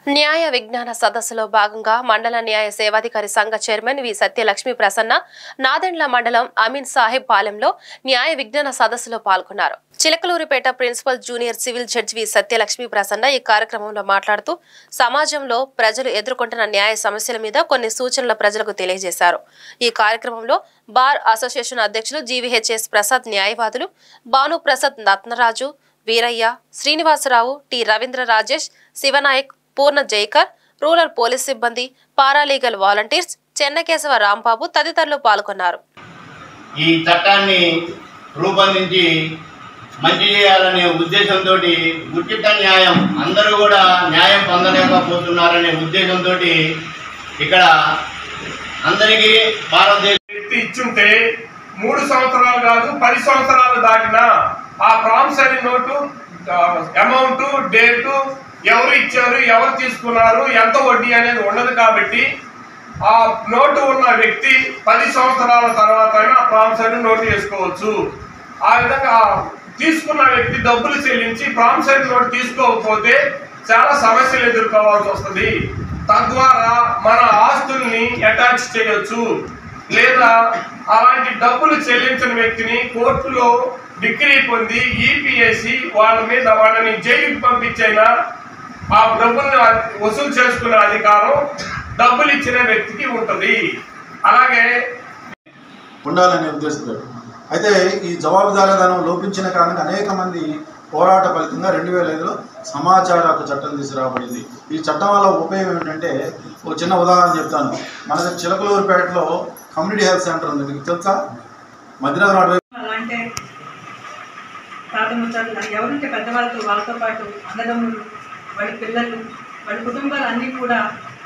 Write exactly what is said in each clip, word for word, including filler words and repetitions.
న్యాయ విజ్ఞాన సదస్సులో భాగంగా మండల న్యాయ సేవాధికారి సంఘ చైర్మన్ వి సత్యలక్ష్మి ప్రసన్న నాదెండ్ల మండలం అమీన్ సాహిబ్ పాలెంలో న్యాయ విజ్ఞాన సదస్సులో పాల్గొన్నారు. Chilakaluripet principal junior civil judge V Satyalakshmi Prasanna ఈ కార్యక్రమంలో మాట్లాడుతూ సమాజంలో ప్రజలు ఎదుర్కొంటున్న న్యాయ సమస్యల మీద కొన్ని సూచనలు ప్రజలకు తెలియజేశారు. ఈ కార్యక్రమంలో బార్ అసోసియేషన్ అధ్యక్షులు జీవీహెచ్ఎస్ ప్రసాద్, న్యాయవాదులు Bhanu Prasad, Ratnaraju, Veeraiah, Srinivasarao, T Ravindra, Rajesh, Shivanayak, Purna Jaikar, rural police సిబ్బంది, పారాలీగల్ వాలంటీర్స్, చెన్నకేశవ రాంబాబు తదితరులు పాల్గొన్నారు. ఈ చట్టాన్ని రూపొందించి మంచి చేయాలనే ఉద్దేశంతో ఉచిత న్యాయం అందరూ కూడా న్యాయం పొందలేకపోతున్నారనే ఉద్దేశంతో ఇక్కడ అందరికీ భారతదేశం ఇచ్చుంటే మూడు సంవత్సరాలు కాదు పది సంవత్సరాలు దాటిన ఆ ప్రామిసరీ నోటు అమౌంట్, డేటు, ఎవరు ఇచ్చారు, ఎవరు తీసుకున్నారు, ఎంత వడ్డీ అనేది ఉండదు. కాబట్టి ఆ నోటు ఉన్న వ్యక్తి పది సంవత్సరాల తర్వాత అయినా ఆ ప్రామిసరీ నోటు వేసుకోవచ్చు. ఆ విధంగా తీసుకున్న వ్యక్తి డబ్బులు చెల్లించి ప్రామిసరీ నోటు తీసుకోకపోతే చాలా సమస్యలు ఎదుర్కోవాల్సి వస్తుంది. తద్వారా మన ఆస్తుల్ని అటాచ్ చేయొచ్చు. లేదా అలాంటి డబ్బులు చెల్లించిన వ్యక్తిని కోర్టులో డిగ్రీ పొంది ఈపీఎస్సి వాళ్ళ మీద వాళ్ళని జైలుకి పంపించైనా ఆ డబ్బుల్ని వసూలు చేసుకునే అధికారం డబ్బులు ఇచ్చిన వ్యక్తికి ఉంటుంది. అలాగే ఉండాలనే ఉద్దేశంతో అయితే ఈ జవాబుదారీతనం లోపించిన కారణంగా అనేక మంది పోరాట ఫలితంగా రెండు వేల ఐదులో సమాచార హక్కు చట్టం తీసుకురాబడింది. ఈ చట్టం వల్ల ఉపయోగం ఏంటంటే ఒక చిన్న ఉదాహరణ చెప్తాను. మనకి చిలకలూరుపేటలో కమ్యూనిటీ హెల్త్ సెంటర్ ఉంది, మీకు తెలుసా? మధ్యనగరం అలాంటి తాతముచ్చారు ఎవరుంటే పెద్దవాళ్ళతో వాళ్ళతో పాటు అన్నదమ్ములు, వాళ్ళ పిల్లలు, వాళ్ళ కుటుంబాలు అన్నీ కూడా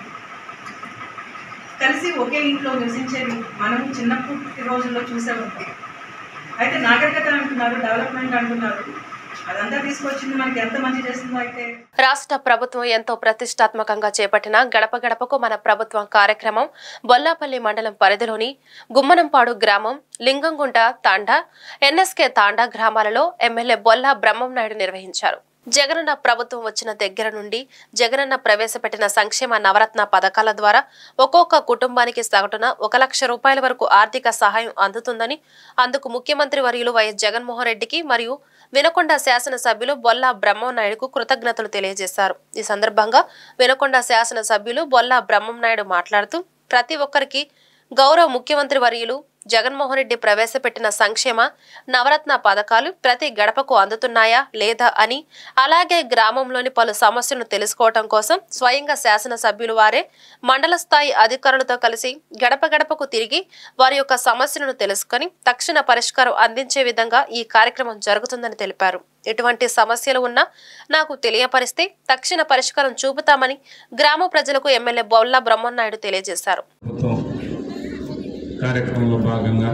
కలిసి ఒకే ఇంట్లో నివసించేది మనం చిన్నప్పటి రోజుల్లో చూసే ఉంటాం. అయితే నాగరికత అంటున్నారు, డెవలప్మెంట్ అంటున్నారు, అదంతా తీసుకొచ్చింది మనకి ఎంత మంచి చేస్తుందో. అయితే రాష్ట్ర ప్రభుత్వం ఎంతో ప్రతిష్టాత్మకంగా చేపట్టిన గడప గడపకు మన ప్రభుత్వం కార్యక్రమం బొల్లాపల్లి మండలం పరిధిలోని గుమ్మనంపాడు గ్రామం, లింగంగుంట తాండా, ఎన్ఎస్కే తాండా గ్రామాలలో ఎమ్మెల్యే బొల్లా బ్రహ్మంనాయుడు నిర్వహించారు. జగనన్న ప్రభుత్వం వచ్చిన దగ్గర నుండి జగనన్న ప్రవేశపెట్టిన సంక్షేమ నవరత్న పథకాల ద్వారా ఒక్కొక్క కుటుంబానికి సగటున ఒక లక్ష రూపాయల వరకు ఆర్థిక సహాయం అందుతుందని, అందుకు ముఖ్యమంత్రి వర్యులు వైఎస్ జగన్మోహన్ రెడ్డికి మరియు వినకొండ శాసనసభ్యులు బొల్లా బ్రహ్మంనాయుడుకు కృతజ్ఞతలు తెలియజేశారు. ఈ సందర్భంగా వినకొండ శాసనసభ్యులు బొల్లా బ్రహ్మంనాయుడు మాట్లాడుతూ ప్రతి ఒక్కరికి గౌరవ ముఖ్యమంత్రి వర్యులు జగన్మోహన్ రెడ్డి ప్రవేశపెట్టిన సంక్షేమ నవరత్న పథకాలు ప్రతి గడపకు అందుతున్నాయా లేదా అని, అలాగే గ్రామంలోని పలు సమస్యలను తెలుసుకోవడం కోసం స్వయంగా శాసనసభ్యులు వారే మండల స్థాయి అధికారులతో కలిసి గడప గడపకు తిరిగి వారి యొక్క సమస్యలను తెలుసుకుని తక్షణ పరిష్కారం అందించే విధంగా ఈ కార్యక్రమం జరుగుతుందని తెలిపారు. ఎటువంటి సమస్యలు ఉన్నా నాకు తెలియపరిస్తే తక్షణ పరిష్కారం చూపుతామని గ్రామ ప్రజలకు ఎమ్మెల్యే బొల్లా బ్రహ్మనాయుడు తెలియజేశారు. కార్యక్రమంలో భాగంగా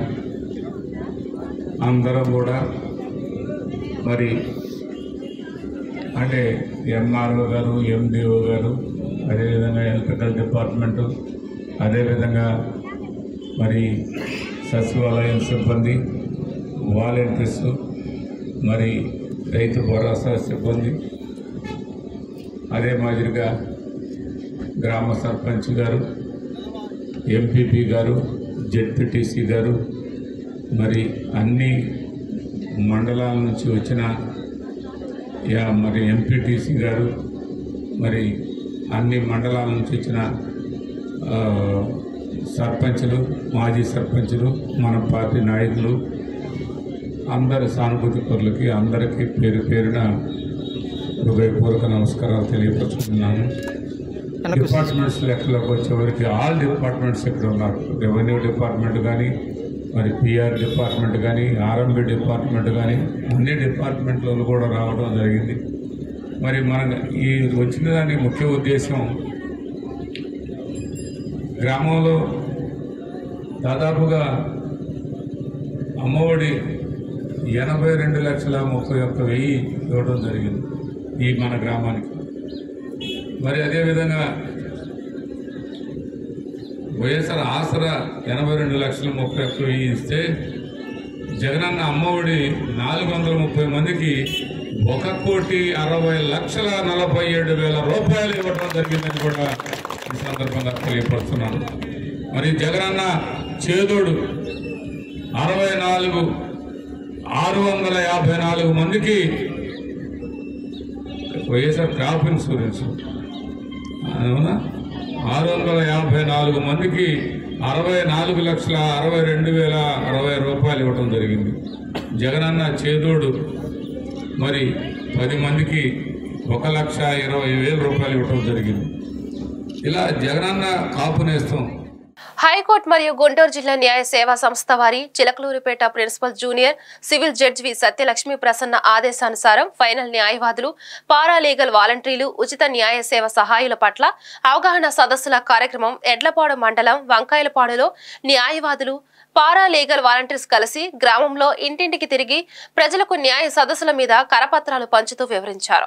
అందరం కూడా మరి అంటే ఎంఆర్ఓ గారు, ఎండిఓ గారు, అదేవిధంగా ఎలక్ట్రికల్ డిపార్ట్మెంటు, అదేవిధంగా మరి సచివాలయం సిబ్బంది, వాలంటీర్స్, మరి రైతు భరోసా సిబ్బంది, అదే మాదిరిగా గ్రామ సర్పంచ్ గారు, ఎంపీపీ గారు, జెడ్పీటీసీ గారు, మరి అన్ని మండలాల నుంచి వచ్చిన యా మరి ఎంపీటీసీ గారు, మరి అన్ని మండలాల నుంచి వచ్చిన సర్పంచులు, మాజీ సర్పంచులు, మన పార్టీ నాయకులు, అందరి సానుభూతి పరులకి అందరికీ పేరు పేరున హృదయపూర్వక నమస్కారాలు తెలియపరుచుకుంటున్నాను. డిపార్ట్మెంట్స్ లెక్కలోకి వచ్చేవరకు ఆల్ డిపార్ట్మెంట్స్ ఇక్కడ ఉన్నారు. రెవెన్యూ డిపార్ట్మెంట్ కానీ, మరి పిఆర్ డిపార్ట్మెంట్ కానీ, ఆర్ఎంబి డిపార్ట్మెంట్ కానీ, అన్ని డిపార్ట్మెంట్లలో కూడా రావడం జరిగింది. మరి మన ఈ వచ్చిన దాని ముఖ్య ఉద్దేశం గ్రామంలో దాదాపుగా అమ్మఒడి ఎనభై రెండు లక్షల ముప్పై ఒక్క వెయ్యి ఇవ్వడం జరిగింది ఈ మన గ్రామానికి. మరి అదేవిధంగా వైఎస్ఆర్ ఆసరా ఎనభై రెండు లక్షల ముప్పై ఒక్క వెయ్యి ఇస్తే జగనన్న అమ్మఒడి నాలుగు వందల ముప్పై మందికి ఒక కోటి అరవై లక్షల నలభై ఏడు వేల రూపాయలు ఇవ్వడం జరిగిందని కూడా ఈ సందర్భంగా తెలియపరుస్తున్నాను. మరి జగనన్న చేదోడు అరవై నాలుగు ఆరు వందల యాభై నాలుగు మందికి వైఎస్ఆర్ క్రాప్ ఇన్సూరెన్స్ అవునా ఆరు వందల యాభై నాలుగు మందికి అరవై నాలుగు లక్షల అరవై రెండు వేల అరవై రూపాయలు ఇవ్వడం జరిగింది. జగనన్న చేదోడు మరి పది మందికి ఒక లక్ష ఇరవై వేల రూపాయలు ఇవ్వడం జరిగింది. ఇలా జగనన్న కాపు నేస్తం. హైకోర్టు మరియు గుంటూరు జిల్లా న్యాయ సేవా సంస్థ వారి Chilakaluripet principal junior civil judge V Satyalakshmi Prasanna ఆదేశానుసారం ఫైనల్ న్యాయవాదులు, పారాలీగల్ వాలంటీర్లు, ఉచిత న్యాయ సేవ సహాయుల పట్ల అవగాహన సదస్సుల కార్యక్రమం ఎడ్లపాడు మండలం వంకాయలపాడులో న్యాయవాదులు, పారాలీగల్ వాలంటీర్స్ కలిసి గ్రామంలో ఇంటింటికి తిరిగి ప్రజలకు న్యాయ సదస్సుల మీద కరపత్రాలు పంచుతూ వివరించారు.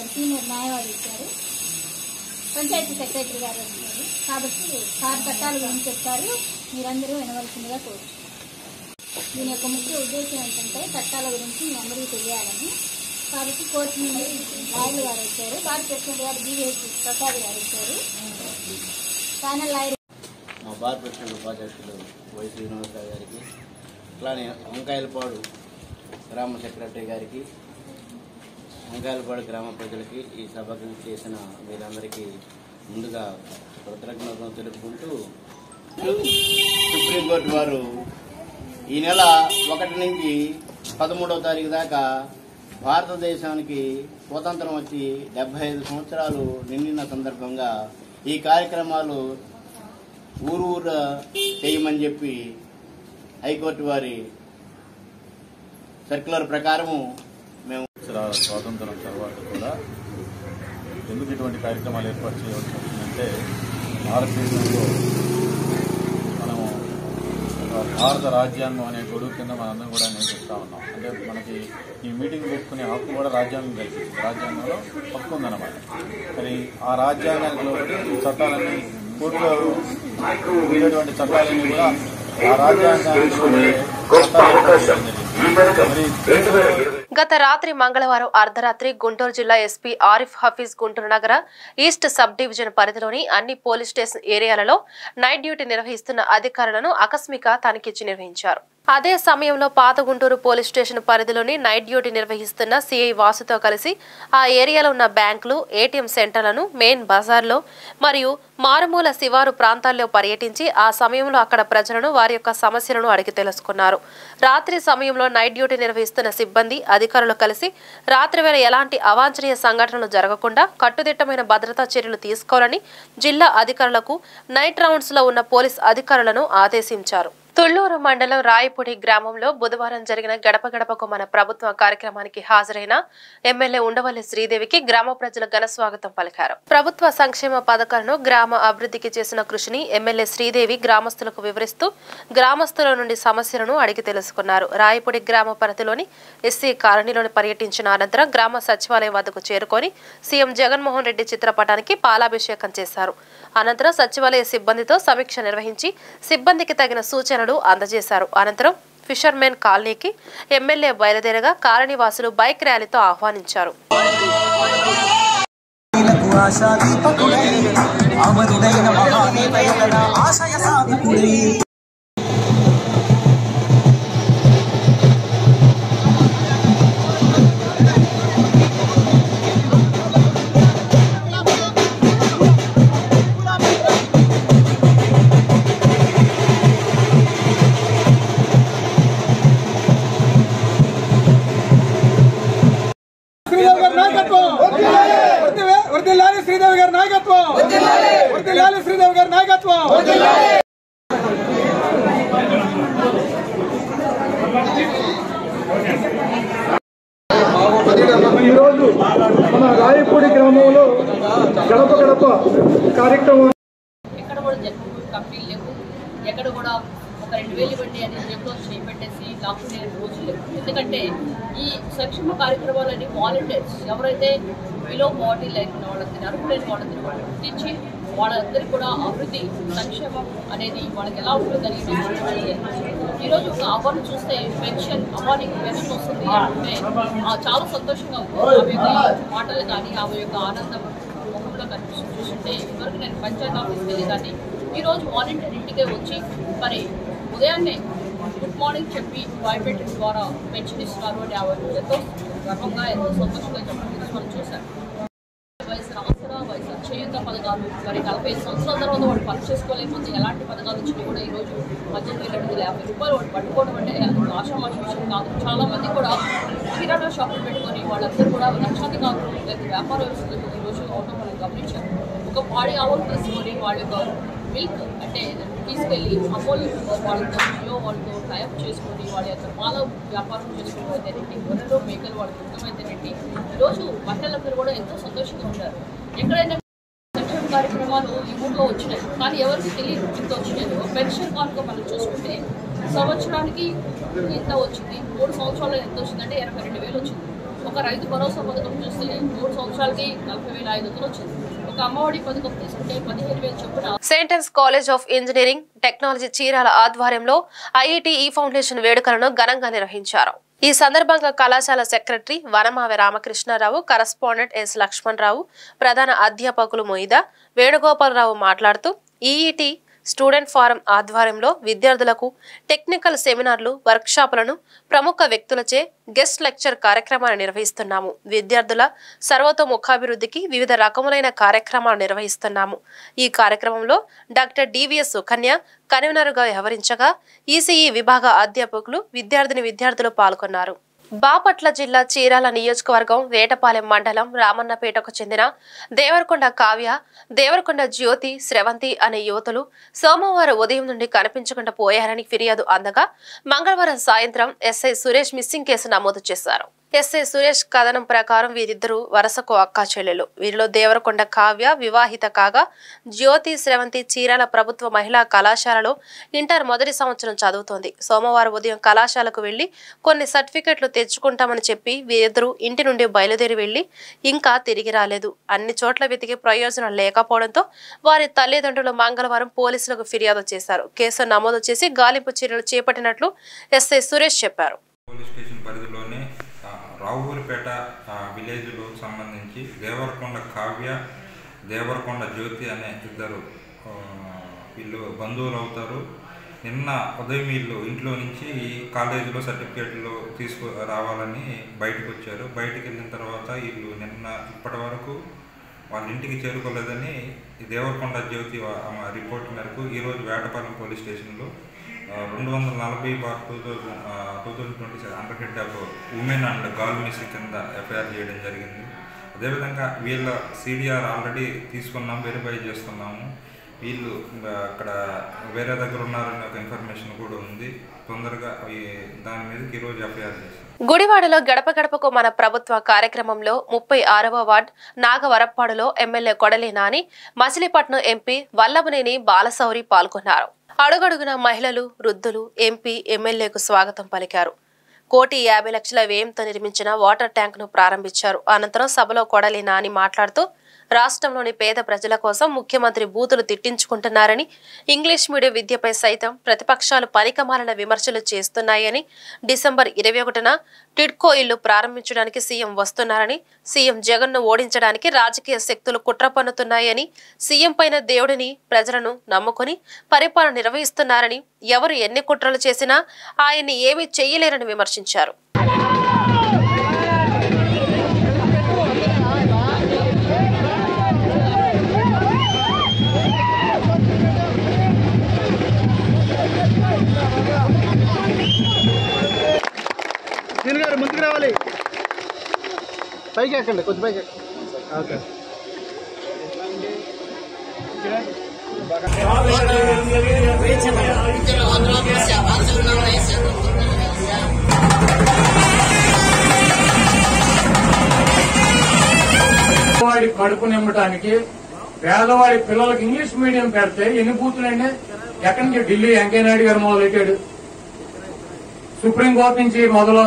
పంచాయతీ సెక్రటరీ గారు వస్తున్నారు కాబట్టి సార్ చట్టాల గురించి చెప్తారు, మీరందరూ వినవలసిందిగా కోరు. దీని యొక్క ముఖ్య ఉద్దేశం ఏంటంటే చట్టాల గురించి మీ అందరికీ తెలియాలని. కాబట్టి కోర్టు నుండి లాయర్లు గారు వచ్చారు, భారత ప్రెసిడెంట్ గారు బీవీఎస్ ప్రసాద్ గారు వచ్చారు, ప్యానల్ లాయర్ మా భారత ప్రెసిడెంట్ ఉపాధ్యక్షులు వై శ్రీనివాసరావు గారికి, అట్లానే వంకాయలపాడు గ్రామ సెక్రటరీ గారికి, వంకాయలపాడు గ్రామ ప్రజలకి, ఈ సభకు చేసిన మీరందరికీ ముందుగా కృతజ్ఞతలు తెలుపుకుంటూ, సుప్రీంకోర్టు వారు ఈ నెల ఒకటి నుంచి పదమూడవ తారీఖు దాకా భారతదేశానికి స్వతంత్రం వచ్చి డెబ్బై ఐదు సంవత్సరాలు నిండిన సందర్భంగా ఈ కార్యక్రమాలు ఊరు ఊరు చేయమని చెప్పి హైకోర్టు వారి సర్క్యులర్ ప్రకారము మేము స్వాతంత్రం తర్వాత కూడా ఎందుకు ఇటువంటి కార్యక్రమాలు ఏర్పాటు చేయవలసి వచ్చిందంటే, భారతదేశంలో మనము భారత రాజ్యాంగం అనే గొడుగు కింద మనందరం కూడా నేర్పిస్తూ ఉన్నాం. అంటే మనకి ఈ మీటింగ్ పెట్టుకునే హక్కు కూడా రాజ్యాంగం కల్పిస్తుంది. రాజ్యాంగంలో హక్కు ఉందన్నమాట. మరి ఆ రాజ్యాంగానికి లోబడి ఈ చట్టాలన్నీ కోర్టులో ఉండేటువంటి చట్టాలన్నీ కూడా ఆ రాజ్యాంగానికి గత రాత్రి మంగళవారం అర్ధరాత్రి గుంటూరు జిల్లా ఎస్పీ ఆరిఫ్ హఫీజ్ గుంటూరు నగర ఈస్ట్ సబ్ డివిజన్ పరిధిలోని అన్ని పోలీస్ స్టేషన్ ఏరియాలలో నైట్ డ్యూటీ నిర్వహిస్తున్న అధికారులను ఆకస్మిక తనిఖీ నిర్వహించారు. అదే సమయంలో పాత గుంటూరు పోలీస్ స్టేషన్ పరిధిలోని నైట్ డ్యూటీ నిర్వహిస్తున్న సిఐ వాసుతో కలిసి ఆ ఏరియాలో ఉన్న బ్యాంకులు, ఏటీఎం సెంటర్లను, మెయిన్ బజార్లో మరియు మారుమూల శివారు ప్రాంతాల్లో పర్యటించి ఆ సమయంలో అక్కడ ప్రజలను వారి యొక్క సమస్యలను అడిగి తెలుసుకున్నారు. రాత్రి సమయంలో నైట్ డ్యూటీ నిర్వహిస్తున్న సిబ్బంది, అధికారులు కలిసి రాత్రి వేళ ఎలాంటి అవాంఛనీయ సంఘటనలు జరగకుండా కట్టుదిట్టమైన భద్రతా చర్యలు తీసుకోవాలని జిల్లా అధికారులకు నైట్ రౌండ్స్ లో ఉన్న పోలీస్ అధికారులను ఆదేశించారు. తుళ్లూరు మండలం రాయపూడి గ్రామంలో బుధవారం జరిగిన గడప గడపకు మన ప్రభుత్వ కార్యక్రమానికి హాజరైన ఎమ్మెల్యే ఉండవల్లి శ్రీదేవికి గ్రామ ప్రజలు ఘన స్వాగతం పలికారు. ప్రభుత్వ సంక్షేమ పథకాలను, గ్రామ అభివృద్ధికి చేసిన కృషిని ఎమ్మెల్యే శ్రీదేవి గ్రామస్తులకు వివరిస్తూ గ్రామస్తుల నుండి సమస్యలను అడిగి తెలుసుకున్నారు. రాయపూడి గ్రామ పరిధిలోని ఎస్సీ కాలనీలోని పర్యటించిన అనంతరం గ్రామ సచివాలయం వద్దకు చేరుకొని సీఎం జగన్మోహన్ రెడ్డి చిత్రపటానికి పాలాభిషేకం చేశారు. అనంతరం సచివాలయ సిబ్బందితో సమీక్ష నిర్వహించి సిబ్బందికి తగిన సూచనలు అందజేశారు. అనంతరం ఫిషర్మెన్ కాలనీకి ఎమ్మెల్యే బయలుదేరగా కాలనీ వాసులు బైక్ ర్యాలీతో ఆహ్వానించారు. శ్రీదేవి గారి నాయకత్వం, శ్రీదేవి గారి నాయకత్వం. ఈరోజు మన రాయపూడి గ్రామంలో గడప గడప కార్యక్రమం ఎక్కడ కూడా కంపెనీలు లేవు, ఎక్కడ కూడా ఒక రెండు వేలు ఇవ్వండి అని జేబులో చేపెట్టేసి లాక్కునే రోజులు లేవు. ఎందుకంటే ఈ సంక్షేమ కార్యక్రమాలని వాలంటీర్స్ ఎవరైతే బిలో బాడీ లైన్ ఉన్న వాళ్ళకి అర్హులైన వాళ్ళని వాళ్ళు గుర్తించి వాళ్ళందరికీ కూడా అభివృద్ధి సంక్షేమం అనేది వాళ్ళకి ఎలా ఉంటుందని ఈరోజు ఒక అవ్వను చూస్తే పెన్షన్ అవ్వానికి పెన్షన్ వస్తుంది అంటే చాలా సంతోషంగా ఉంది. ఆమె యొక్క మాటలు కానీ ఆమె యొక్క ఆనందం ముఖంలో కనిపిస్తుంది చూస్తుంటే ఇదివరకు నేను పంచాయతీ ఆఫీస్కి వెళ్ళేదాన్ని. ఈరోజు వాలంటీర్ ఇంటికే వచ్చి మరి ఉదయాన్నే గుడ్ మార్నింగ్ చెప్పి భయపెట్టిన ద్వారా పెన్షన్ ఇస్తున్నారు అని ఆమె ఎంతో గర్వంగా ఎంతో సంతోషంగా చెప్పడం మనం చూశాను. వయసు ఆసరా వయసు చేయుత పథకాలు మరి నలభై ఐదు సంవత్సరాల తర్వాత వాడు పని చేసుకోలేకపోతే ఎలాంటి పథకాలు వచ్చినా కూడా ఈరోజు పద్దెనిమిది వేల రెండు వందల యాభై రూపాయలు వాడు పట్టుకోవడం అంటే ఆషామాషి విషయం కాదు. చాలా మంది కూడా కిరాణా షాపులు పెట్టుకొని వాళ్ళందరూ కూడా లక్షాధికారులు లేదా వ్యాపార వ్యవస్థలు ఈరోజు అవడం మనం గమనించాం. ఒక పాడి ఆవులు తీసుకొని వాళ్ళ యొక్క మిల్క్ అంటే తీసుకెళ్ళి అమూల్ వాళ్ళతో జియో వాళ్ళతో టైప్ చేసుకొని వాళ్ళ యొక్క పాల వ్యాపారం చేసుకోవడం అయితేనండి, గొర్రెలు మేకలు వాళ్ళకి ఉండడం అయితేనండి ఈరోజు మహిళలందరూ కూడా ఎంతో సంతోషంగా ఉంటారు. ఎక్కడైనా సంక్షేమ కార్యక్రమాలు ఈ ఊళ్ళో వచ్చినాయి కానీ ఎవరికి తెలియదు ఇంత వచ్చినాయి. పెన్షన్ కానుక మనం చూసుకుంటే సంవత్సరానికి ఎంత వచ్చింది, మూడు సంవత్సరాలు ఎంత వచ్చిందంటే ఎనభై రెండు వేలు వచ్చింది. ఒక రైతు భరోసా పథకం చూస్తే మూడు సంవత్సరాలకి నలభై వేల ఐదు వందలు వచ్చింది. ఒక అమ్మఒడి పథకం తీసుకుంటే పదిహేను వేలు చొప్పున. Saint Ann's college of engineering technology Chirala ఆధ్వర్యంలో ఐఐటి ఈ ఫౌండేషన్ వేడుకలను ఘనంగా నిర్వహించారు. ఈ సందర్భంగా కళాశాల secretary Vanamavi Ramakrishnarao, correspondent S Lakshmanarao, ప్రధాన అధ్యాపకులు మొయిదా వేణుగోపాలరావు మాట్లాడుతూ ఈఈటి స్టూడెంట్ ఫారం ఆధ్వర్యంలో విద్యార్థులకు టెక్నికల్ సెమినార్లు, వర్క్షాపులను ప్రముఖ వ్యక్తులచే గెస్ట్ లెక్చర్ కార్యక్రమాలు నిర్వహిస్తున్నాము. విద్యార్థుల సర్వతోముఖాభివృద్ధికి వివిధ రకములైన కార్యక్రమాలు నిర్వహిస్తున్నాము. ఈ కార్యక్రమంలో డాక్టర్ డివిఎస్ సుకన్య కన్వీనర్గా వ్యవహరించగా ఈసీఈ విభాగ అధ్యాపకులు, విద్యార్థిని విద్యార్థులు పాల్గొన్నారు. బాపట్ల జిల్లా చీరాల నియోజకవర్గం వేటపాలెం మండలం రామన్నపేటకు చెందిన దేవరకొండ కావ్య, దేవరకొండ జ్యోతి, స్రవంతి అనే యువతులు సోమవారం ఉదయం నుండి కనిపించకుండా పోయారని ఫిర్యాదు అందగా మంగళవారం సాయంత్రం ఎస్ఐ సురేష్ మిస్సింగ్ కేసు నమోదు చేశారు. ఎస్ఐ సురేష్ కథనం ప్రకారం వీరిద్దరూ వరుసకు అక్కా చెల్లెలు. వీరిలో దేవరకొండ కావ్య వివాహిత కాగా, జ్యోతి, స్రవంతి చీరాల ప్రభుత్వ మహిళా కళాశాలలో ఇంటర్ మొదటి సంవత్సరం చదువుతోంది. సోమవారం ఉదయం కళాశాలకు వెళ్లి కొన్ని సర్టిఫికెట్లు తెచ్చుకుంటామని చెప్పి వీరిద్దరూ ఇంటి నుండి బయలుదేరి వెళ్లి ఇంకా తిరిగి రాలేదు. అన్ని చోట్ల వెతికి ప్రయోజనం లేకపోవడంతో వారి తల్లిదండ్రులు మంగళవారం పోలీసులకు ఫిర్యాదు చేశారు. కేసు నమోదు చేసి గాలింపు చర్యలు చేపట్టినట్లు ఎస్ఐ సురేష్ చెప్పారు. రావులపేట విలేజ్లో సంబంధించి దేవరకొండ కావ్య, దేవరకొండ జ్యోతి అనే ఇద్దరు వీళ్ళు బంధువులు అవుతారు. నిన్న ఉదయం వీళ్ళు ఇంట్లో నుంచి కాలేజీలో సర్టిఫికేట్లు తీసుకు రావాలని బయటకు వచ్చారు. బయటకు వెళ్ళిన తర్వాత వీళ్ళు నిన్న ఇప్పటి వరకు వాళ్ళ ఇంటికి చేరుకోలేదని దేవరకొండ జ్యోతి రిపోర్ట్ మేరకు ఈరోజు వేటపాలెం పోలీస్ స్టేషన్లో రెండు వందల నలభై bar two thousand two thousand twenty seven under head of women and girl miss కింద ఎఫ్ఐఆర్ చేయడం జరిగింది. అదేవిధంగా వీళ్ళ సీడీఆర్ ఆల్రెడీ తీసుకున్నాం, వెరిఫై చేస్తున్నాము. వీళ్ళు అక్కడ వేరే దగ్గర ఉన్నారనే ఒక ఇన్ఫర్మేషన్ కూడా ఉంది. తొందరగా దాని మీదకి ఈరోజు ఎఫ్ఐఆర్ చేస్తాం. గుడివాడలో గడప గడపకు మన ప్రభుత్వ కార్యక్రమంలో ముప్పై ఆరవ వార్డ్ నాగవరప్పాడులో ఎమ్మెల్యే కొడలి నాని, మచిలీపట్నం ఎంపీ వల్లభనేని బాలశౌరి పాల్గొన్నారు. అడుగడుగున మహిళలు, వృద్ధులు ఎంపీ, ఎమ్మెల్యేకు స్వాగతం పలికారు. కోటి యాభై లక్షల వ్యయంతో నిర్మించిన వాటర్ ట్యాంక్ ను ప్రారంభించారు. అనంతరం సభలో కొడలి నాని మాట్లాడుతూ రాష్ట్రంలోని పేద ప్రజల కోసం ముఖ్యమంత్రి బూతులు తిట్టించుకుంటున్నారని, ఇంగ్లీష్ మీడియం విద్యపై సైతం ప్రతిపక్షాలు పనికిమాలిన విమర్శలు చేస్తున్నాయని, డిసెంబర్ ఇరవై ఒకటిన టిడ్కో ఇల్లు ప్రారంభించడానికి సీఎం వస్తున్నారని, సీఎం జగన్ ను ఓడించడానికి రాజకీయ శక్తులు కుట్ర పన్నుతున్నాయని, సీఎం పైన దేవుడిని ప్రజలను నమ్ముకుని పరిపాలన నిర్వహిస్తున్నారని, ఎవరు ఎన్ని కుట్రలు చేసినా ఆయన్ని ఏమీ చెయ్యలేరని విమర్శించారు. గారు ముందుకు రావాలి, పైకి ఎక్కండి, కొంచెం పైకి ఎక్కండి. ఓకే పేదవాడి కడుపు నింపడానికి, పేదవాడి పిల్లలకి ఇంగ్లీష్ మీడియం పెడితే ఎన్ని బూతులండి? ఎక్కడి నుంచి? ఢిల్లీ వెంకయ్య నాయుడు గారు మొదలెట్టాడు, సుప్రీంకోర్టు నుంచి మొదలు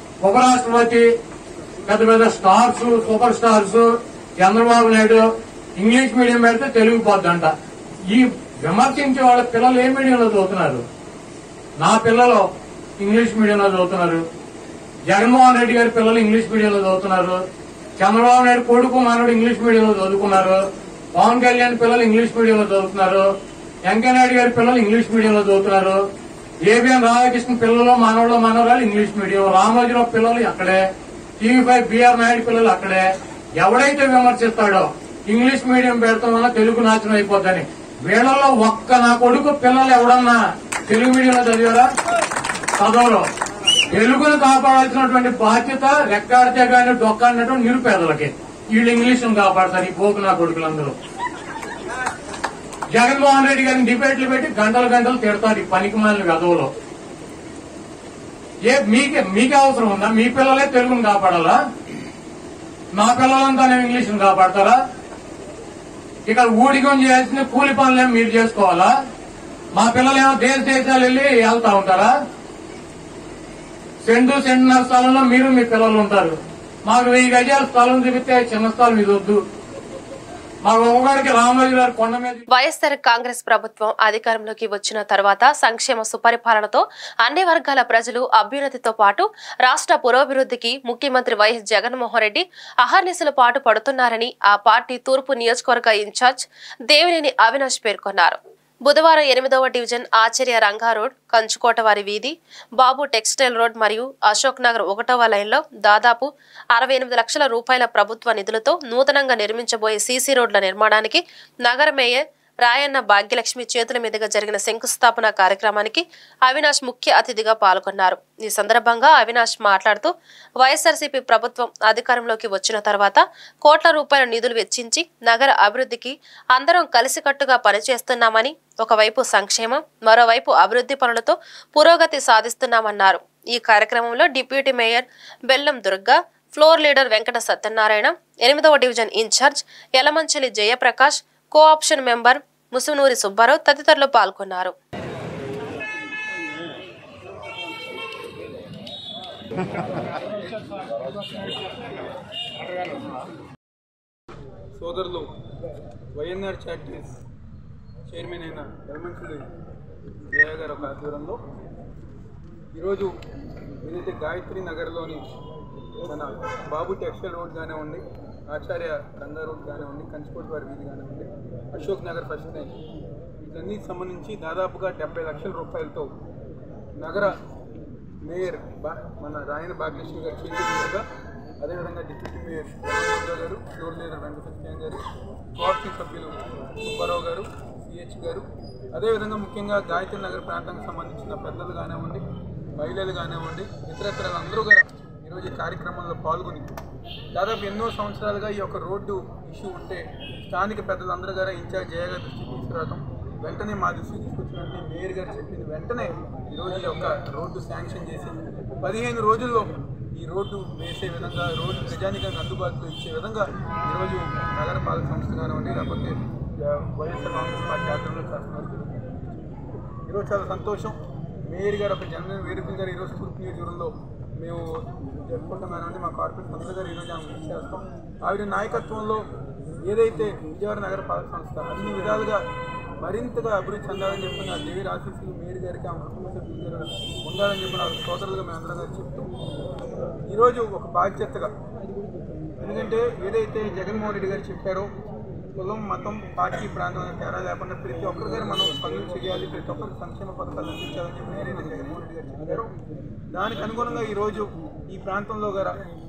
ఉపరాష్ట్రపతి, పెద్ద పెద్ద stars, super stars, Chandrababu Naidu, English medium పెడితే తెలుగు పోద్దంట. ఈ విమర్శించే వాళ్ళ పిల్లలు ఏ మీడియంలో చదువుతున్నారు? నా పిల్లలు ఇంగ్లీష్ మీడియంలో చదువుతున్నారు. జగన్మోహన్ రెడ్డి గారి పిల్లలు ఇంగ్లీష్ మీడియంలో చదువుతున్నారు. చంద్రబాబు నాయుడు కొడుకు మనోడు ఇంగ్లీష్ మీడియంలో చదువుకున్నారు. పవన్ కళ్యాణ్ పిల్లలు ఇంగ్లీష్ మీడియంలో చదువుతున్నారు. వెంకయ్యనాయుడు గారి పిల్లలు ఇంగ్లీష్ మీడియంలో చదువుతున్నారు. ఏబిఎన్ రాధాకృష్ణ పిల్లలు మనోళ్ళు మనవరాలు ఇంగ్లీష్ మీడియం. రామోజీరావు పిల్లలు అక్కడే. టీవీ ఫైవ్ బీఆర్ నాయుడు పిల్లలు అక్కడే. ఎవడైతే విమర్శిస్తాడో ఇంగ్లీష్ మీడియం పెడతాం వల్ల తెలుగు నాశనం అయిపోద్దని, వీళ్ళలో ఒక్క నా కొడుకు పిల్లలు ఎవడన్నా తెలుగు మీడియంలో చదివారా? చదవరు. తెలుగును కాపాడాల్సినటువంటి బాధ్యత రెక్కాడితే కానీ డొక్కాడినటువంటి నిరుపేదలకి. వీళ్ళు ఇంగ్లీష్ను కాపాడతారు. ఈ పోకు నా కొడుకులందరూ జగన్మోహన్ రెడ్డి గారిని డిబేట్లు పెట్టి గంటలు గంటలు తిడతారు ఈ పనికి మాలిన గదవులో. ఏ మీకే మీకే అవసరం ఉందా? మీ పిల్లలే తెలుగును కాపాడాలా? మా పిల్లలంతానే ఇంగ్లీష్ను కాపాడతారా? ఇక్కడ ఊడిగం చేయాల్సిన కూలి పనులేమో మీరు చేసుకోవాలా? మా పిల్లలేమో దేశ దేశాలు వెళ్ళి వెళ్తా ఉంటారా? సెంటు సెంటున్నర స్థలంలో మీరు మీ పిల్లలు ఉంటారు. మాకు వెయ్యి గజాల స్థలం చూపిస్తే చిన్న స్థలం ఇది వద్దు. వైఎస్ఆర్ కాంగ్రెస్ ప్రభుత్వం అధికారంలోకి వచ్చిన తర్వాత సంక్షేమ సుపరిపాలనతో అన్ని వర్గాల ప్రజలు అభ్యున్నతితో పాటు రాష్ట్ర పురోభివృద్ధికి ముఖ్యమంత్రి వైఎస్ జగన్మోహన్ రెడ్డి అహర్నిశలు పాటు పడుతున్నారని ఆ పార్టీ తూర్పు నియోజకవర్గ ఇన్ఛార్జ్ దేవినేని అవినాష్ పేర్కొన్నారు. బుధవారం ఎనిమిదవ డివిజన్ ఆచార్య రంగా రోడ్, కంచుకోటవారి వీధి, బాబు టెక్స్టైల్ రోడ్ మరియు అశోక్ నగర్ ఒకటవ లైన్లో దాదాపు అరవై ఎనిమిది లక్షల రూపాయల ప్రభుత్వ నిధులతో నూతనంగా నిర్మించబోయే సీసీ రోడ్ల నిర్మాణానికి నగర మేయర్ రాయన్న భాగ్యలక్ష్మి చేతుల మీదుగా జరిగిన శంకుస్థాపన కార్యక్రమానికి అవినాష్ ముఖ్య అతిథిగా పాల్గొన్నారు. ఈ సందర్భంగా అవినాష్ మాట్లాడుతూ వైఎస్ఆర్సీపీ ప్రభుత్వం అధికారంలోకి వచ్చిన తర్వాత కోట్ల రూపాయల నిధులు వెచ్చించి నగర అభివృద్ధికి అందరం కలిసికట్టుగా పనిచేస్తున్నామని, ఒకవైపు సంక్షేమం మరోవైపు అభివృద్ధి పనులతో పురోగతి సాధిస్తున్నామన్నారు. ఈ కార్యక్రమంలో deputy mayor Bellam Durga, floor leader Venkata Satyanarayana, ఎనిమిదవ division in charge Yalamanchili Jayaprakash, co option member Musunuri Subbarao తదితరులు పాల్గొన్నారు. సోదరులు వైఎన్ఆర్ చారిటీస్ చైర్మన్ అయిన యలమంచిలి జయ గారి ఒక ఆధ్వర్యంలో ఈరోజు ఏదైతే గాయత్రి నగర్లోని మన బాబు టెక్స్టైల్ రోడ్ కానివ్వండి, ఆచార్య రంగా రోడ్ కానివ్వండి, కంచుకోట వారి వీధి కానివ్వండి, అశోక్ నగర్ ఫస్ట్ లైన్, వీటన్నిటికి సంబంధించి దాదాపుగా డెబ్బై లక్షల రూపాయలతో నగర మేయర్ బా మన రాయన భాగ్యలక్ష్మి గారి చేతుల మీదుగా, అదేవిధంగా డిప్యూటీ మేయర్ దుర్గా గారు, ఫ్లోర్ లీడర్ వెంకట సత్యనారాయణ గారు, కోఆప్షన్ సభ్యులు సుబ్బారావు గారు, సిహెచ్ గారు, అదేవిధంగా ముఖ్యంగా గాయత్రి నగర్ ప్రాంతానికి సంబంధించిన పెద్దలు కానివ్వండి, మహిళలు కానివ్వండి, ఇతరత్ర అందరూ కూడా ఈరోజు ఈ కార్యక్రమంలో పాల్గొని దాదాపు ఎన్నో సంవత్సరాలుగా ఈ యొక్క రోడ్డు ఇష్యూ ఉంటే స్థానిక పెద్దలందరూ గారు ఇన్ఛార్జ్ జయ గారి దృష్టికి తీసుకురావడం, వెంటనే మా దృష్టికి తీసుకొచ్చినట్టు మేయర్ గారు చెప్పింది వెంటనే ఈరోజు ఈ యొక్క రోడ్డు శాంక్షన్ చేసి పదిహేను రోజుల్లో ఈ రోడ్డు వేసే విధంగా, రోడ్డు ప్రజానికంగా అందుబాటులో ఇచ్చే విధంగా ఈరోజు నగరపాలక సంస్థ కానివ్వండి, లేకపోతే వైఎస్ఆర్ కాంగ్రెస్ పార్టీ ఆధ్వర్యంలో చేస్తున్నారు. ఈరోజు చాలా సంతోషం. మేయర్ గారు ఒక జనరల్ వేరుకులు గారు ఈరోజు తూర్పు నియోజకవర్గంలో మేము జరుపుకుంటున్నామండి. మా కార్పొరేట్ సంస్థ గారు ఈరోజు ఆమె కృషి చేస్తాం. ఆవిడ నాయకత్వంలో ఏదైతే విజయవాడ నగరపాలక సంస్థ అన్ని విధాలుగా మరింతగా అభివృద్ధి చెందాలని చెప్పి నా దేవి ఆశీస్సులు మేయర్ గారికి ఆమె కుటుంబ సభ్యులు గారు ఉండాలని చెప్పి నా సోదరులుగా మేము అందరం గారు చెప్తాం. ఈరోజు ఒక బాధ్యతగా, ఎందుకంటే ఏదైతే జగన్మోహన్ రెడ్డి గారు చెప్పారో కులం, మతం, పార్టీ, ప్రాంతం తేడా లేకుండా ప్రతి ఒక్కరి గారు మనం పనులు చేయాలి, ప్రతి ఒక్కరికి సంక్షేమ పథకాలు అందించాలని చెప్పి ఏదైతే జగన్మోహన్ రెడ్డి గారు చెప్పారో దానికి అనుగుణంగా ఈరోజు ఈ ప్రాంతంలో గారు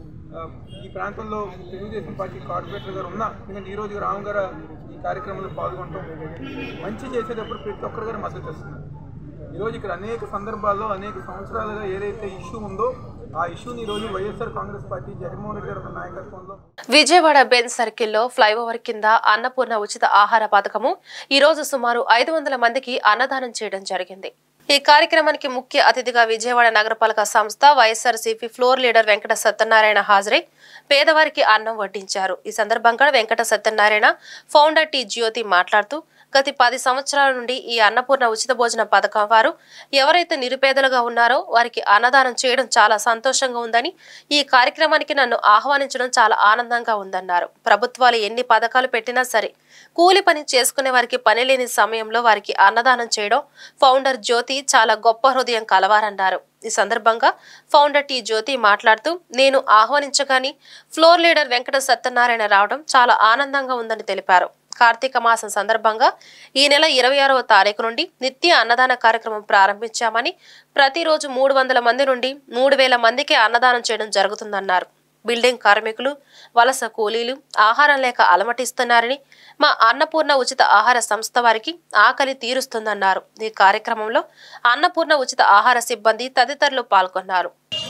ఈ ప్రాంతంలో తెలుగుదేశం పార్టీ కార్పొరేటర్ గారు ఉన్నా, ఎందుకంటే ఈరోజు రామ్ గారు ఈ కార్యక్రమంలో పాల్గొనడం, మంచి చేసేటప్పుడు ప్రతి ఒక్కరి గారు మద్దతు ఇస్తున్నారు. ఈరోజు ఇక్కడ అనేక సందర్భాల్లో అనేక సంవత్సరాలుగా ఏదైతే ఇష్యూ ఉందో ఆ ఇష్యూని ఈరోజు YSR Congress party Jaganmohan Reddy గారి నాయకత్వంలో విజయవాడ బెంచ్ సర్కిల్లో ఫ్లైఓవర్ కింద అన్నపూర్ణ ఉచిత ఆహార పథకము ఈ రోజు సుమారు ఐదు వందల మందికి అన్నదానం చేయడం జరిగింది. ఈ కార్యక్రమానికి ముఖ్య అతిథిగా విజయవాడ నగరపాలక సంస్థ YSRCP floor leader Venkata Satyanarayana హాజరై పేదవారికి అన్నం వడ్డించారు. ఈ సందర్భంగా వెంకట సత్యనారాయణ, ఫౌండర్ టి జ్యోతి మాట్లాడుతూ గత పది సంవత్సరాల నుండి ఈ అన్నపూర్ణ ఉచిత భోజన పథకం వారు ఎవరైతే నిరుపేదలుగా ఉన్నారో వారికి అన్నదానం చేయడం చాలా సంతోషంగా ఉందని, ఈ కార్యక్రమానికి నన్ను ఆహ్వానించడం చాలా ఆనందంగా ఉందన్నారు. ప్రభుత్వాలు ఎన్ని పథకాలు పెట్టినా సరే కూలి పని చేసుకునే వారికి పని లేని సమయంలో వారికి అన్నదానం చేయడం ఫౌండర్ జ్యోతి చాలా గొప్ప హృదయం కలవారన్నారు. ఈ సందర్భంగా ఫౌండర్ టి జ్యోతి మాట్లాడుతూ, నేను ఆహ్వానించగాని ఫ్లోర్ లీడర్ వెంకట సత్యనారాయణ రావడం చాలా ఆనందంగా ఉందని తెలిపారు. కార్తీక మాసం సందర్భంగా ఈ నెల ఇరవై ఆరవ తారీఖు నుండి నిత్య అన్నదాన కార్యక్రమం ప్రారంభించామని, ప్రతిరోజు మూడు వందల మంది నుండి మూడు వేల మందికి అన్నదానం చేయడం జరుగుతుందన్నారు. బిల్డింగ్ కార్మికులు, వలస కూలీలు ఆహారం లేక అలమటిస్తున్నారని, మా అన్నపూర్ణ ఉచిత ఆహార సంస్థ వారికి ఆకలి తీరుస్తుందన్నారు. ఈ కార్యక్రమంలో అన్నపూర్ణ ఉచిత ఆహార సిబ్బంది తదితరులు పాల్గొన్నారు.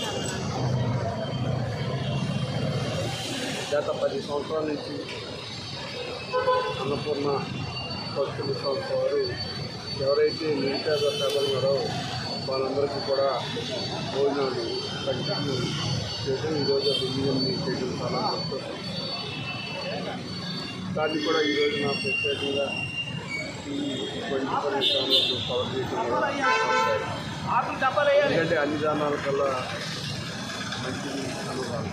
గత పది సంవత్సరాల నుంచి అన్నపూర్ణ పక్షుల సంస్థ వారు ఎవరైతే నిరుపేద పేదలు ఉన్నారో వాళ్ళందరికీ కూడా భోజనాలు కంటిన్యూ చేయడం, ఈరోజు బిల్డింగ్ని చేయడం చాలా సంతోషం. దాన్ని కూడా ఈరోజు నా ప్రత్యేకంగా ఈ ట్వంటీ పరిశ్రమలు కవర్ చేయడం, ఎందుకంటే అన్ని దానాల కల్లా మంచిది అనుభవం.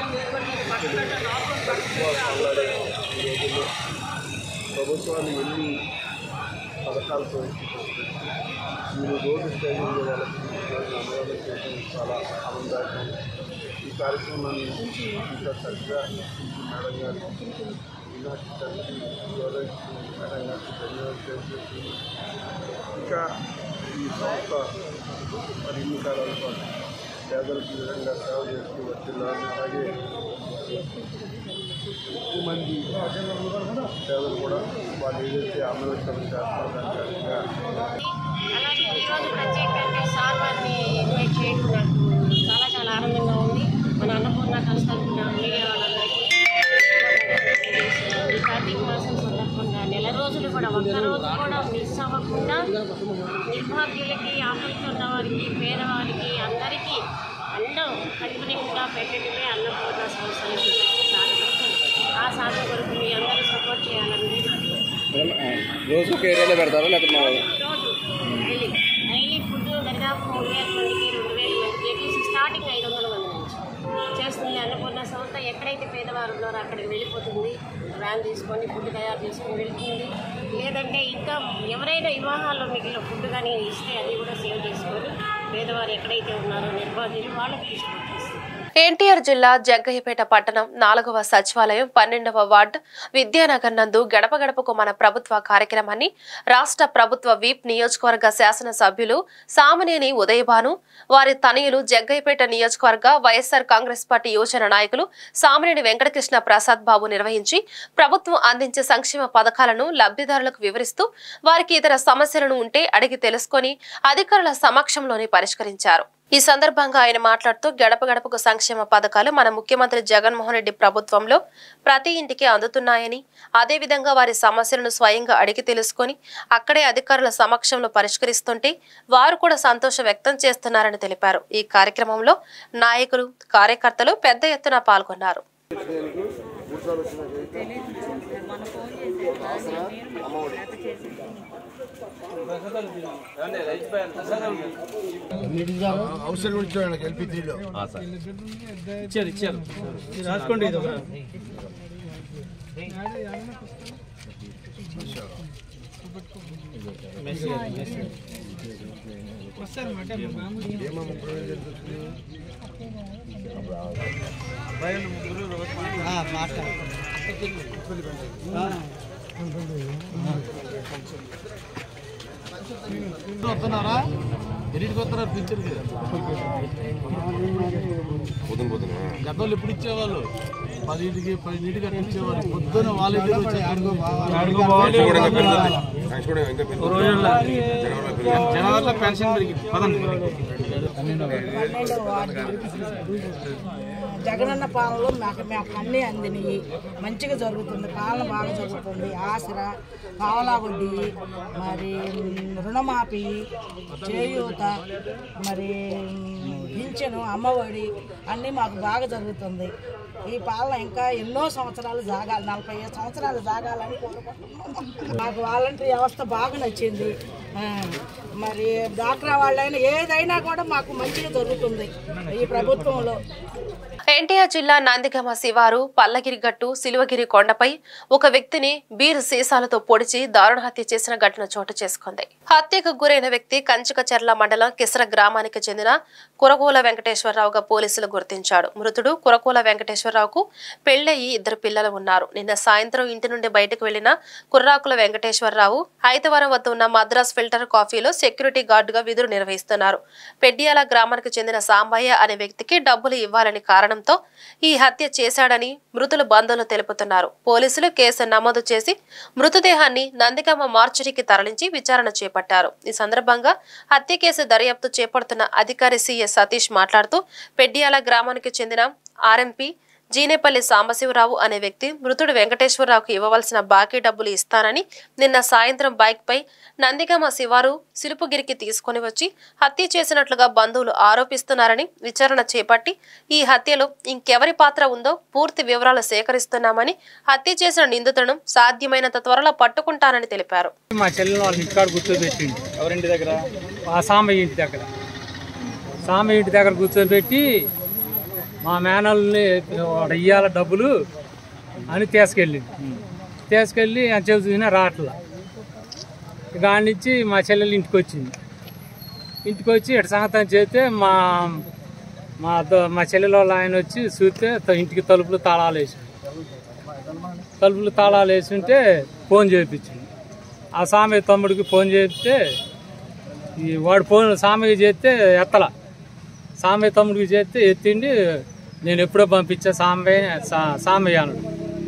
ఈ రోజుల్లో ప్రభుత్వాలు ఎన్ని పథకాలతో మీరు రోడ్డు స్టైల్లో వాళ్ళకి అమలు చేయడం చాలా ఆనందదాయకం. ఈ కార్యక్రమాన్ని ఇంకా చక్కగా మేడం గారు ఈనాటి కలిసి మేడం గారికి ధన్యవాదాలు తెలియజేసి, ఇంకా ఈ సంస్థ మరి ఇన్ని కాలాల పాటు పేదలకు ఈ విధంగా సేవ చేస్తూ వచ్చిందని, అలాగే ఎక్కువ మంది పేదలు కూడా వాళ్ళు ఏదైతే అమలుకరణ చేస్తారో దానికి అలాగే ఈరోజు ప్రత్యేకంగా సార్ వారిని ఇన్వైట్ చేయడం నాకు చాలా చాలా ఆనందంగా ఉంది. మన అన్నపూర్ణ కలుస్తున్న మీడియా వాళ్ళందరికీ ఈ కార్తీక మాసం సందర్భంగా నెల రోజులు కూడా ఒక్కరోజు కూడా మిస్ అవ్వకుండా నిర్భాగ్యులకి, ఆకలితో ఉన్న వారికి, పేదవారికి అందరికీ అన్నం కడుపు నిండా పెట్టడమే అన్నపూర్ణ సంస్థలకి సాధన. ఆ సాధన కొరకు మీ అందరూ సపోర్ట్ చేయాలని రోజు ఏరియాలో పెడతారా లేకపోతే రోజు డైలీ డైలీ ఫుడ్ దాదాపు మూడు వేల మందికి రెండు వేల మందికి ఏటీసీ స్టార్టింగ్ ఐదు వందల మంది నుంచి చేస్తుంది అన్నపూర్ణ సంస్థ. ఎక్కడైతే పేదవారు ఉన్నారో అక్కడికి వెళ్ళిపోతుంది, వ్యాన్ తీసుకొని ఫుడ్ తయారు చేసుకొని వెళ్తుంది. లేదంటే ఇంకా ఎవరైనా వివాహాల్లో మిగిలిన ఫుడ్ కానీ ఇస్తే అది కూడా సేవ్ చేసుకొని పేదవారు ఎక్కడైతే ఉన్నారో నిర్వాహకులు వాళ్ళకి తీసుకొచ్చేస్తారు. ఎన్టీఆర్ జిల్లా జగ్గయ్యపేట పట్టణం నాలుగవ సచివాలయం పన్నెండవ వార్డు విద్యానగర్ నందు గడప గడపకు మన ప్రభుత్వ కార్యక్రమాన్ని రాష్ట్ర ప్రభుత్వ వీప్ నియోజకవర్గ శాసనసభ్యులు సామనేని ఉదయభాను, వారి తనయులు జగ్గయ్యపేట నియోజకవర్గ వైఎస్ఆర్ కాంగ్రెస్ పార్టీ యువజన నాయకులు సామనేని వెంకటకృష్ణ ప్రసాద్ బాబు నిర్వహించి ప్రభుత్వం అందించే సంక్షేమ పథకాలను లబ్ధిదారులకు వివరిస్తూ వారికి ఇతర సమస్యలను ఉంటే అడిగి తెలుసుకొని అధికారుల సమక్షంలోనే పరిష్కరించారు. ఈ సందర్భంగా ఆయన మాట్లాడుతూ గడప గడపకు సంక్షేమ పథకాలు మన ముఖ్యమంత్రి జగన్మోహన్ రెడ్డి ప్రభుత్వంలో ప్రతి ఇంటికి అందుతున్నాయని, అదేవిధంగా వారి సమస్యలను స్వయంగా అడిగి తెలుసుకొని అక్కడే అధికారుల సమక్షంలో పరిష్కరిస్తుంటే వారు కూడా సంతోషం వ్యక్తం చేస్తున్నారని తెలిపారు. ఈ కార్యక్రమంలో నాయకులు, కార్యకర్తలు పెద్ద ఎత్తున పాల్గొన్నారు. అవసరం ఇచ్చాడు ఎల్పీ త్రీలో ఇచ్చారు ఇచ్చారు రాసుకోండి. ఇది వస్తున్నారా ఎన్నింటికి వస్తున్నారు పిక్చర్కి? గతంలో ఎప్పుడు ఇచ్చేవాళ్ళు పదింటికి పదింటికి అట్లా ఇచ్చేవాళ్ళు. పొద్దున్న వాళ్ళ జనవరిలో పెన్షన్ పెరిగింది. జగనన్న పాలనలో మాకు మాకు అన్నీ అందినాయి, మంచిగా జరుగుతుంది, పాలన బాగా జరుగుతుంది. ఆసరా, పావలా వడ్డీ, మరి రుణమాఫీ, చేయూత, మరి పింఛను, అమ్మఒడి అన్నీ మాకు బాగా జరుగుతుంది. ఈ పాలన ఇంకా ఎన్నో సంవత్సరాలు సాగాలి, నలభై ఐదు సంవత్సరాలు సాగాలని కోరుకుంటున్నాం. మాకు వాలంటరీ వ్యవస్థ బాగా నచ్చింది. మరి డాక్రా వాళ్ళైనా ఏదైనా కూడా మాకు మంచిగా జరుగుతుంది ఈ ప్రభుత్వంలో. ఎన్టీఆర్ జిల్లా నందిగామ శివారు పల్లగిరిగట్టు సిలువగిరి కొండపై ఒక వ్యక్తిని బీర్ సీసాలతో పొడిచి దారుణ హత్య చేసిన ఘటన చోటు చేసుకుంది. హత్యకు గురైన వ్యక్తి కంచికచర్ల మండలం కిసర గ్రామానికి చెందిన కురగోల వెంకటేశ్వరరావుగా పోలీసులు గుర్తించాడు. మృతుడు కురగోల వెంకటేశ్వరరావుకు పెళ్లయ్యి ఇద్దరు పిల్లలు ఉన్నారు. నిన్న సాయంత్రం ఇంటి నుండి బయటకు వెళ్లిన కుర్రాకుల వెంకటేశ్వరరావు ఐతవరం వద్ద ఉన్న మద్రాస్ ఫిల్టర్ కాఫీలో సెక్యూరిటీ గార్డుగా విధులు నిర్వహిస్తున్నారు. పెడ్డియాల గ్రామానికి చెందిన సాంబయ్య అనే వ్యక్తికి డబ్బులు ఇవ్వాలని కారణం ఈ హత్య చేశాడని మృతుల బంధువులు తెలుపుతున్నారు. పోలీసులు కేసు నమోదు చేసి మృతదేహాన్ని నందిగామ మార్చురీకి తరలించి విచారణ చేపట్టారు. ఈ సందర్భంగా హత్య కేసు దర్యాప్తు చేపడుతున్న అధికారి సిఎస్ సతీష్ మాట్లాడుతూ పెడ్డియాల గ్రామానికి చెందిన ఆర్ఎంపీ జీనేపల్లి సాంబశివరావు అనే వ్యక్తి మృతుడు వెంకటేశ్వరరావుకు ఇవ్వవలసిన బాకీ డబ్బులు ఇస్తానని నిన్న సాయంత్రం బైక్ పై నందిగామ శివారు సిలుపుగిరికి తీసుకుని వచ్చి హత్య చేసినట్లుగా బంధువులు ఆరోపిస్తున్నారని విచారణ చేపట్టి ఈ హత్యలో ఇంకెవరి పాత్ర ఉందో పూర్తి వివరాలు సేకరిస్తున్నామని హత్య చేసిన నిందితులను సాధ్యమైనంత త్వరలో పట్టుకుంటానని తెలిపారు. మా చెల్లెలు వాళ్ళ ఇంటికాడ కూర్చోబెట్టింది. ఎవరింటి దగ్గర? ఆ సాంబయ్య ఇంటి దగ్గర. సాంబయ్య ఇంటి దగ్గర కూర్చోబెట్టి మా మేనల్ని ఇయ్యాల డబ్బులు అని తీసుకెళ్ళింది. తీసుకెళ్ళి ఆ చెవి చూసినా రాట్ల. దాని నుంచి మా చెల్లెలు ఇంటికి వచ్చింది. ఇంటికి వచ్చి ఇటు సంగతం చేస్తే మా మా మా చెల్లెల వాళ్ళు ఆయన వచ్చి చూస్తే ఇంటికి తలుపులు తాళాలు వేసి తలుపులు తాళాలు వేసి ఉంటే ఫోన్ చేయించింది. ఆ సామయ్య తమ్ముడికి ఫోన్ చేస్తే ఈ వాడు ఫోన్ సామయ్య చేస్తే ఎత్తల. సామయ్య తమ్ముడికి చేస్తే ఎత్తిండి నేను ఎప్పుడో పంపించా సాంబయ్య సామయ్య అన్నాడు.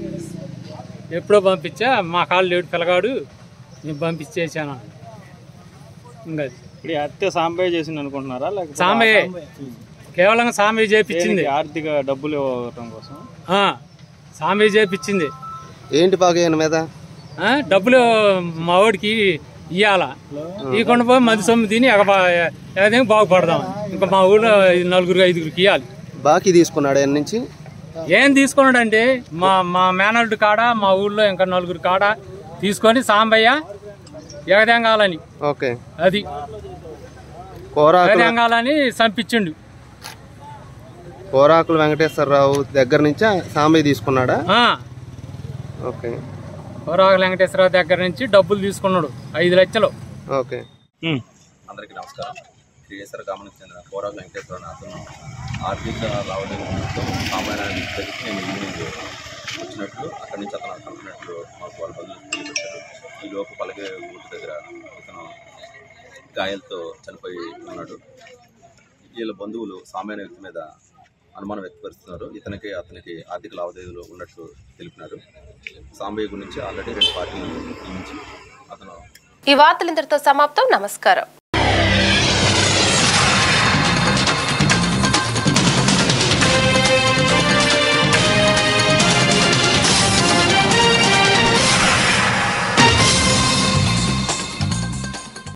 ఎప్పుడో పంపించా మా కాళ్ళు లేడు పిల్లగాడు నేను పంపించేసాను. ఇంకా ఇప్పుడు హత్య సాంబయ్య చేసింది అనుకుంటున్నారా? లేకపోతే సాంబయ్య కేవలం సాంబయ్య చేపించింది. ఆర్థిక డబ్బులు ఇవ్వటం కోసం సాంబయ్య చేపించింది. ఏంటి బాగా మీద డబ్బులు మా వాడికి ఇవ్వాల. ఇవ్వకుండా పోయి మధ్య సొమ్ము తిని ఏదైనా బాగుపడదాం. ఇంకా మా ఊళ్ళో నలుగురికి ఐదుగురికి ఇవ్వాలి. బాకీ తీసుకున్నాడు ఆయన నుంచి. ఏం తీసుకున్నాడు అంటే మా మా మేనల్డ్ కాడ మా ఊళ్ళో ఇంకా నలుగురు కాడ తీసుకొని సాంబయ్య ఎగదెంగాలని ఓకే అది ఎగదెంగాలని చంపించిండు. కోరాకుల వెంకటేశ్వరరావు దగ్గర నుంచి సాంబయ్య తీసుకున్నాడా? ఓకే. కోరాకుల వెంకటేశ్వరరావు దగ్గర నుంచి డబ్బులు తీసుకున్నాడు ఐదు లక్షలు. ఓకే. అందరికీ నమస్కారం. శ్రీకేశ్వర గ్రామానికి చెందిన కోరాకుల వెంకటేశ్వరరావు అతను ఆర్థిక లావాదేవీలతో సామాన్యాన్ని తెలిసి నేను ఈవినింగ్ వచ్చినట్లు అక్కడి నుంచి అతను అనుకున్నట్లు మాకు వాళ్ళ బంధువులు తెలియపరిచారు. ఈ లోపు పలకే ఊటి దగ్గర ఇతను గాయాలతో చనిపోయి ఉన్నాడు. వీళ్ళ బంధువులు సామాన్య వ్యక్తి మీద అనుమానం వ్యక్తపరుస్తున్నారు. ఇతనికి అతనికి ఆర్థిక లావాదేవీలు ఉన్నట్లు తెలిపినారు. సాంబయ్య గురించి ఆల్రెడీ రెండు పార్టీలను నియమించి అతను ఈ వార్తలు ఇంతటితో సమాప్తం. నమస్కారం.